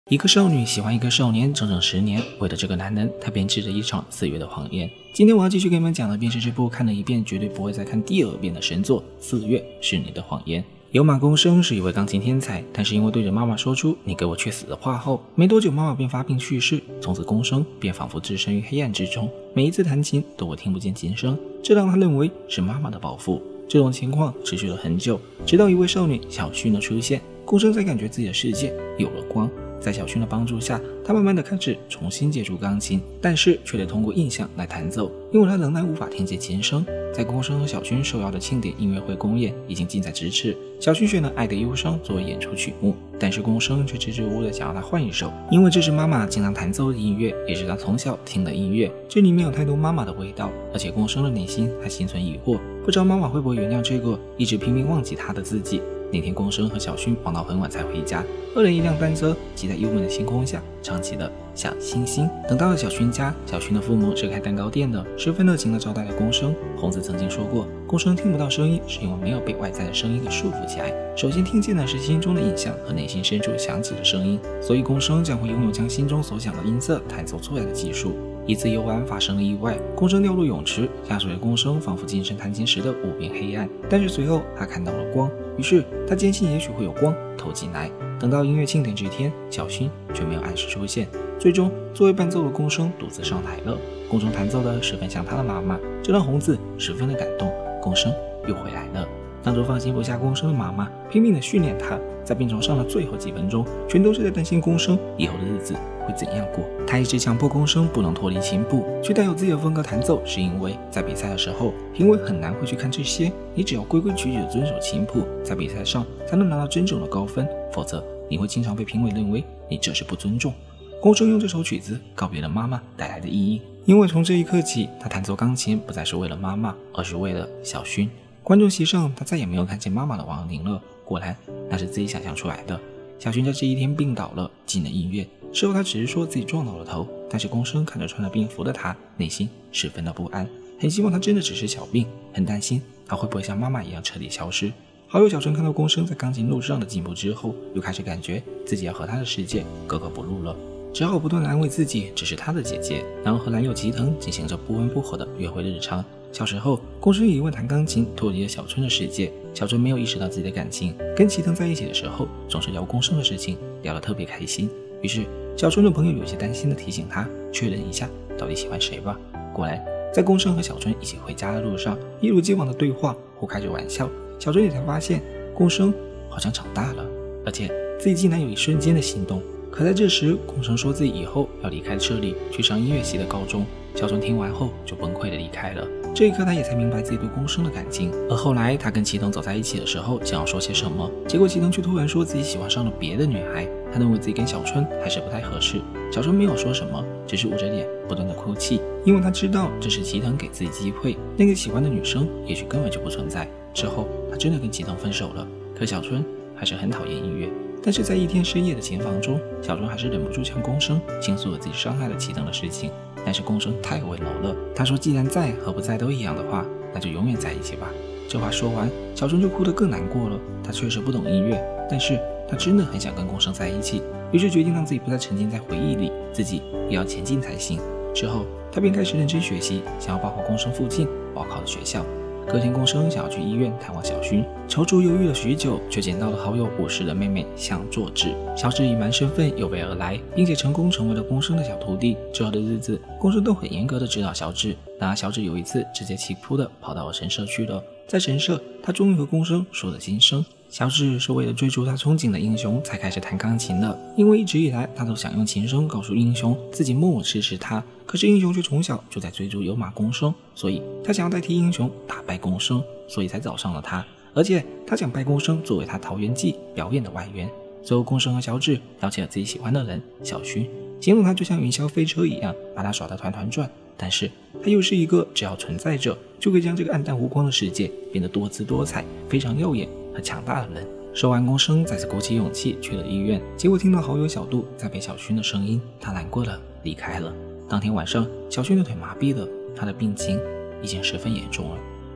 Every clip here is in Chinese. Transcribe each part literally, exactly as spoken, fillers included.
一个少女喜欢一个少年整整十年，为了这个男人，她编织着一场四月的谎言。今天我要继续给你们讲的便是这部看了一遍绝对不会再看第二遍的神作《四月是你的谎言》。有马公生是一位钢琴天才，但是因为对着妈妈说出你给我去死的话后，没多久妈妈便发病去世，从此公生便仿佛置身于黑暗之中，每一次弹琴都会听不见琴声，这让他认为是妈妈的报复。这种情况持续了很久，直到一位少女小薰的出现，公生才感觉自己的世界有了光。在小薰的帮助下，他慢慢的开始重新接触钢琴，但是却得通过印象来弹奏，因为他仍然无法听见琴声。在公生和小薰受邀的庆典音乐会公演已经近在咫尺，小薰选了《爱的忧伤》作为演出曲目，但是公生却支支吾吾的想要他换一首，因为这是妈妈经常弹奏的音乐，也是他从小听的音乐，这里面有太多妈妈的味道，而且公生的内心还心存疑惑，不知道妈妈会不会原谅这个一直拼命忘记他的自己。那天公生和小薰忙到很晚才回家，二人一辆单车骑在幽闷的星空下，唱起了小星星。等到了小薰家，小薰的父母是开蛋糕店的，十分热情地招待了公生。孔子曾经说过，公生听不到声音是因为没有被外在的声音给束缚起来，首先听见的是心中的印象和内心深处响起的声音，所以公生将会拥有将心中所想的音色弹奏出来的技术。一次游玩发生了意外，公生掉入泳池，下水的公生仿佛近身弹琴时的无边黑暗，但是随后他看到了光，于是他坚信也许会有光透进来。等到音乐庆典这天，小薰却没有按时出现，最终作为伴奏的公生独自上台了。公生弹奏的十分像他的妈妈，这让红子十分的感动，公生又回来了。当初放心不下公生的妈妈拼命的训练他，在病床上的最后几分钟全都是在担心公生以后的日子会怎样过。他一直强迫公生不能脱离琴谱，却带有自己的风格弹奏，是因为在比赛的时候评委很难会去看这些，你只要规规矩矩的遵守琴谱，在比赛上才能拿到真正的高分，否则你会经常被评委认为你这是不尊重。公生用这首曲子告别了妈妈带来的意义，因为从这一刻起，他弹奏钢琴不再是为了妈妈，而是为了小薰。观众席上，他再也没有看见妈妈的亡灵了，果然那是自己想象出来的。小薰在这一天病倒了，进了医院，事后他只是说自己撞到了头，但是公生看着穿着病服的他，内心十分的不安，很希望他真的只是小病，很担心他会不会像妈妈一样彻底消失。好友小春看到公生在钢琴路上的进步之后，又开始感觉自己要和他的世界格格不入了，只好不断的安慰自己只是他的姐姐，然后和男友齐藤进行着不温不火的约会日常。小时候，公生也因为弹钢琴脱离了小春的世界，小春没有意识到自己的感情，跟齐藤在一起的时候总是聊公生的事情，聊得特别开心。于是小春的朋友有些担心的提醒他确认一下到底喜欢谁吧。果然在公生和小春一起回家的路上，一如既往的对话互开着玩笑，小春也才发现公生好像长大了，而且自己竟然有一瞬间的心动。可在这时，公生说自己以后要离开这里，去上音乐系的高中。小春听完后就崩溃的离开了。这一刻他也才明白自己对公生的感情，而后来他跟齐藤走在一起的时候想要说些什么，结果齐藤却突然说自己喜欢上了别的女孩，他认为自己跟小春还是不太合适。小春没有说什么，只是捂着脸不断的哭泣，因为他知道这是齐藤给自己机会，那个喜欢的女生也许根本就不存在。之后他真的跟齐藤分手了，可小春还是很讨厌音乐。但是在一天深夜的琴房中，小春还是忍不住向公生倾诉了自己伤害了齐藤的事情，但是公生太温柔了，他说既然在和不在都一样的话，那就永远在一起吧。这话说完，小春就哭得更难过了。他确实不懂音乐，但是他真的很想跟公生在一起，于是决定让自己不再沉浸在回忆里，自己也要前进才行。之后他便开始认真学习，想要报考公生附近报考的学校。隔天公生想要去医院探望小薰，踌躇犹豫了许久，却捡到了好友武士的妹妹向作志。小智隐瞒身份有备而来，并且成功成为了公生的小徒弟。之后的日子，公生都很严格的指导小智，然而小智有一次直接气扑的跑到了神社去了。在神社，他终于和公生说了心声。小智是为了追逐他憧憬的英雄才开始弹钢琴的，因为一直以来他都想用琴声告诉英雄自己默默支持他，可是英雄却从小就在追逐有马公生，所以他想要代替英雄打败公生，所以才找上了他，而且他想拜公生作为他桃园祭表演的外援。最后公生和小智了解了自己喜欢的人小薰，形容他就像云霄飞车一样把他耍得团团转，但是他又是一个只要存在着就可以将这个暗淡无光的世界变得多姿多彩非常耀眼和强大的人。说完公生再次鼓起勇气去了医院，结果听到好友小杜在陪小薰的声音，他难过了离开了。当天晚上小薰的腿麻痹了，他的病情已经十分严重了。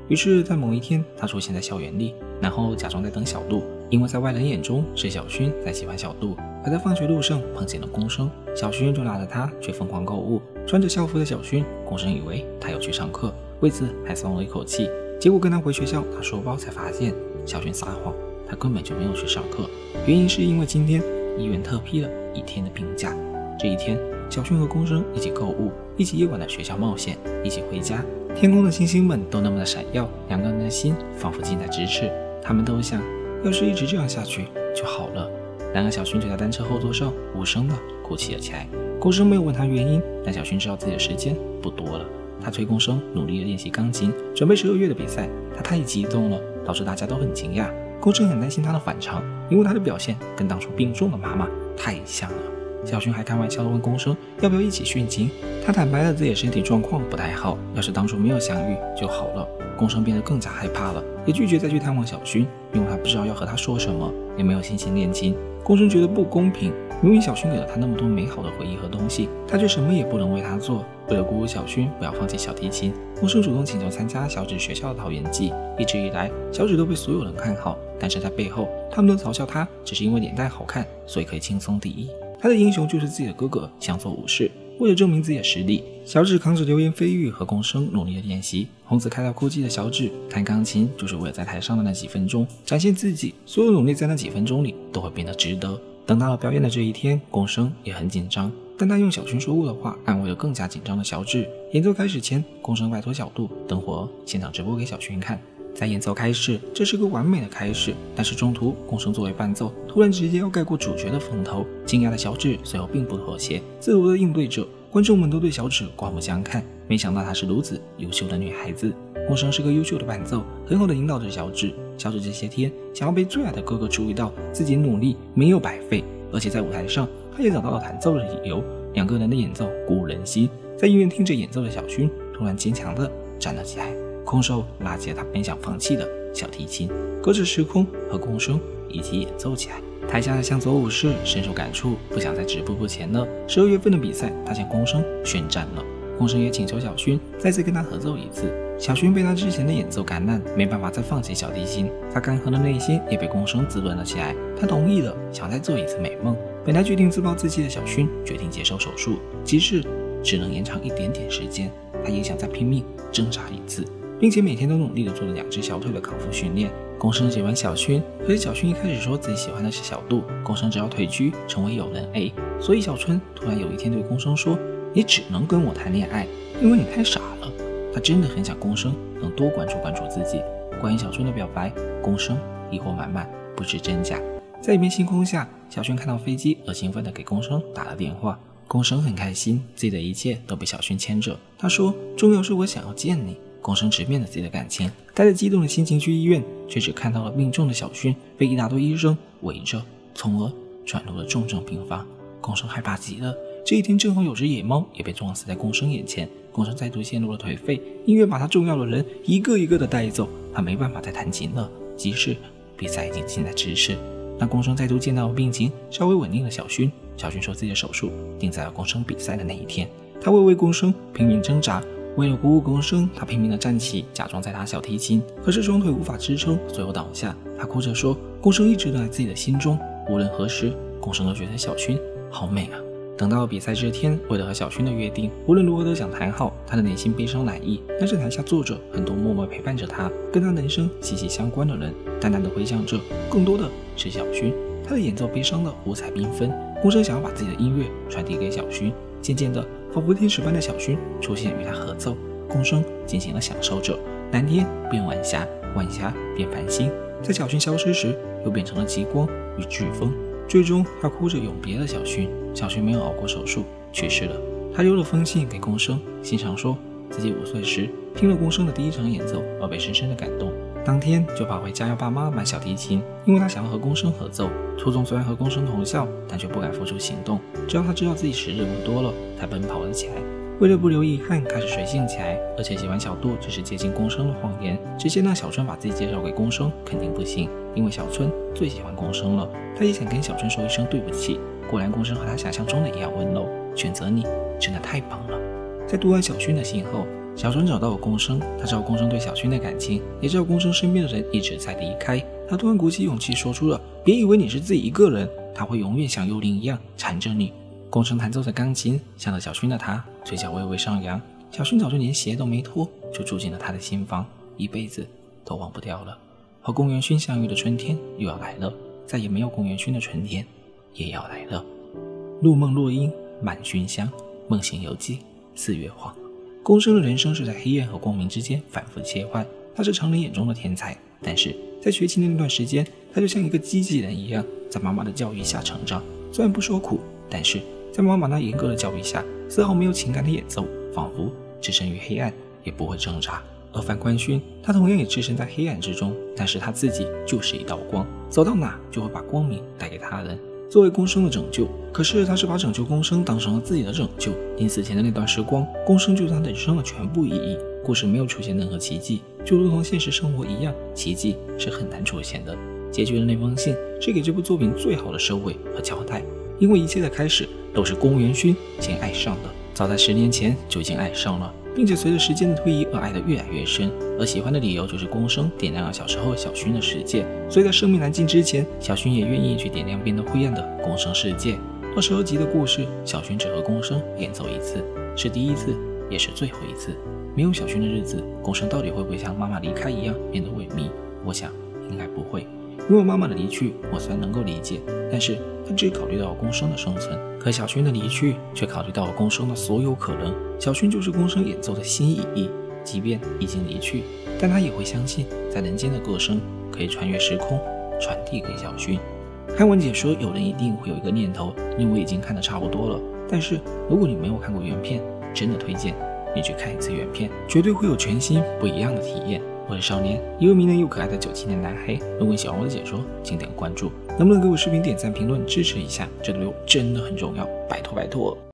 于是，在某一天，他出现在校园里，然后假装在等小杜，因为在外人眼中是小薰在喜欢小杜。而在放学路上碰见了宫生，小薰就拉着他去疯狂购物。穿着校服的小薰，宫生以为他要去上课，为此还松了一口气。结果跟他回学校拿书包才发现，小薰撒谎，他根本就没有去上课。原因是因为今天医院特批了一天的病假。这一天，小薰和宫生一起购物，一起夜晚的学校冒险，一起回家。天空的星星们都那么的闪耀，两个人的心仿佛近在咫尺。他们都想，要是一直这样下去就好了。然而小薰就在单车后座上无声的哭泣了起来。宫生没有问他原因，但小薰知道自己的时间不多了。他催宫生努力的练习钢琴，准备十二月的比赛。他太激动了，导致大家都很惊讶。宫生很担心他的反常，因为他的表现跟当初病重的妈妈太像了。小薰还开玩笑地问宫生要不要一起训琴，他坦白了自己的身体状况不太好，要是当初没有相遇就好了。宫生变得更加害怕了，也拒绝再去探望小薰，因为他不知道要和他说什么，也没有心情练琴。宫生觉得不公平，明明小薰给了他那么多美好的回忆和东西，他却什么也不能为他做。为了鼓舞小薰不要放弃小提琴，宫生主动请求参加小指学校的桃园季。一直以来，小指都被所有人看好，但是在背后，他们都嘲笑他只是因为脸蛋好看，所以可以轻松第一。他的英雄就是自己的哥哥向佐武士。为了证明自己的实力，小指扛着流言蜚语和宫生努力的练习。红子开到哭泣的小指弹钢琴，就是为了在台上的那几分钟展现自己，所有努力在那几分钟里都会变得值得。等到了表演的这一天，宫生也很紧张，但他用小薰说过的话安慰了更加紧张的小指。演奏开始前，宫生拜托小杜等会儿现场直播给小薰看。在演奏开始，这是个完美的开始，但是中途宫生作为伴奏突然直接要盖过主角的风头，惊讶的小指随后并不妥协，自如的应对着。观众们都对小指刮目相看，没想到她是如此优秀的女孩子。宫生是个优秀的伴奏，很好的引导着小指。小指这些天想要被最爱的哥哥注意到，自己努力没有白费，而且在舞台上他也找到了弹奏的理由。两个人的演奏鼓舞人心，在医院听着演奏的小薰突然坚强地站了起来，空手拉起了他本想放弃的小提琴，隔着时空和宫生一起演奏起来。台下的向佐武士深受感触，不想再止步不前了。十二月份的比赛，他向宫生宣战了。宫生也请求小薰再次跟他合奏一次。小薰被他之前的演奏感染，没办法再放弃小提琴。他干涸的内心也被宫生滋润了起来。他同意了，想再做一次美梦。本来决定自暴自弃的小薰决定接受手术，即使只能延长一点点时间，他也想再拼命挣扎一次，并且每天都努力地做了两只小腿的康复训练。宫生喜欢小薰，可是小薰一开始说自己喜欢的是小杜，宫生只要退居成为友人 A， 所以小春突然有一天对宫生说：“你只能跟我谈恋爱，因为你太傻了。”他真的很想宫生能多关注关注自己。关于小春的表白，宫生疑惑满满，不知真假。在一片星空下，小薰看到飞机而兴奋地给宫生打了电话。宫生很开心，自己的一切都被小薰牵着。他说：“重要是我想要见你。”宫生直面了自己的感情，带着激动的心情去医院，却只看到了病重的小薰被一大堆医生围着，从而转入了重症病房。宫生害怕极了。这一天正好有只野猫也被撞死在宫生眼前，宫生再度陷入了颓废。音乐把他重要的人一个一个的带走，他没办法再弹琴了，即使比赛已经近在咫尺。当宫生再度见到了病情稍微稳定的小薰，小薰说自己的手术定在了宫生比赛的那一天。他会为宫生拼命挣扎，为了鼓舞宫生，他拼命地站起，假装在打小提琴，可是双腿无法支撑，最后倒下。他哭着说，宫生一直都在自己的心中，无论何时，宫生都觉得小薰好美啊。等到比赛这天，为了和小薰的约定，无论如何都想谈好，他的内心悲伤难抑。但是台下坐着很多默默陪伴着他，跟他人生息息相关的人，淡淡的回想着，更多的是小薰。他的演奏悲伤的五彩缤纷，宫生想要把自己的音乐传递给小薰。渐渐的，仿佛天使般的小薰出现与他合奏，宫生尽情的享受着。蓝天变晚霞，晚霞变繁星，在小薰消失时，又变成了极光与飓风。最终，他哭着永别了小薰。小薰没有熬过手术，去世了。他留了封信给宫生，信上说自己五岁时听了宫生的第一场演奏而被深深的感动，当天就跑回家要爸妈买小提琴，因为他想要和宫生合奏。初中虽然和宫生同校，但却不敢付出行动，直到他知道自己时日不多了，才奔跑了起来。为了不留遗憾，开始随性起来，而且喜欢小杜只是接近宫生的谎言，直接让小春把自己介绍给宫生肯定不行，因为小春最喜欢宫生了。他也想跟小春说一声对不起，果然宫生和他想象中的一样温柔，选择你真的太棒了。在读完小薰的信后， 小春找到了宫生，他知道宫生对小薰的感情，也知道宫生身边的人一直在离开。他突然鼓起勇气说出了：“别以为你是自己一个人，他会永远像幽灵一样缠着你。”宫生弹奏着钢琴，想着小薰的他，嘴角微微上扬。小薰早就连鞋都没脱，就住进了他的心房，一辈子都忘不掉了。和宫元勋相遇的春天又要来了，再也没有宫元勋的春天也要来了。入梦落英，满熏香，梦醒犹记，四月黄。宫生的人生是在黑暗和光明之间反复切换，他是常人眼中的天才，但是在学琴的那段时间，他就像一个机器人一样，在妈妈的教育下成长。虽然不说苦，但是在妈妈那严格的教育下，丝毫没有情感的演奏，仿佛置身于黑暗也不会挣扎。而范冠勋，他同样也置身在黑暗之中，但是他自己就是一道光，走到哪就会把光明带给他人，作为宫生的拯救。可是他是把拯救宫生当成了自己的拯救，临死前的那段时光，宫生就是他人生的全部意义。故事没有出现任何奇迹，就如同现实生活一样，奇迹是很难出现的。结局的那封信是给这部作品最好的收尾和交代，因为一切的开始都是宫元勋先爱上的，早在十年前就已经爱上了，并且随着时间的推移而爱得越来越深。而喜欢的理由就是宫生点亮了小时候小薰的世界，所以在生命燃尽之前，小薰也愿意去点亮变得灰暗的宫生世界。二十二集的故事，小薰只和宫生演奏一次，是第一次也是最后一次。没有小薰的日子，宫生到底会不会像妈妈离开一样变得萎靡？我想应该不会。因为妈妈的离去我虽然能够理解，但是他只考虑到了宫生的生存，可小薰的离去却考虑到了宫生的所有可能。小薰就是宫生演奏的新意义，即便已经离去，但他也会相信在人间的歌声可以穿越时空传递给小薰。看完解说，有人一定会有一个念头，因为已经看得差不多了，但是如果你没有看过原片，真的推荐你去看一次原片，绝对会有全新不一样的体验。我是少年，一个迷人又可爱的九七年男孩。如果你喜欢我的解说，请点关注，能不能给我视频点赞评论支持一下？这对我真的很重要，拜托拜托。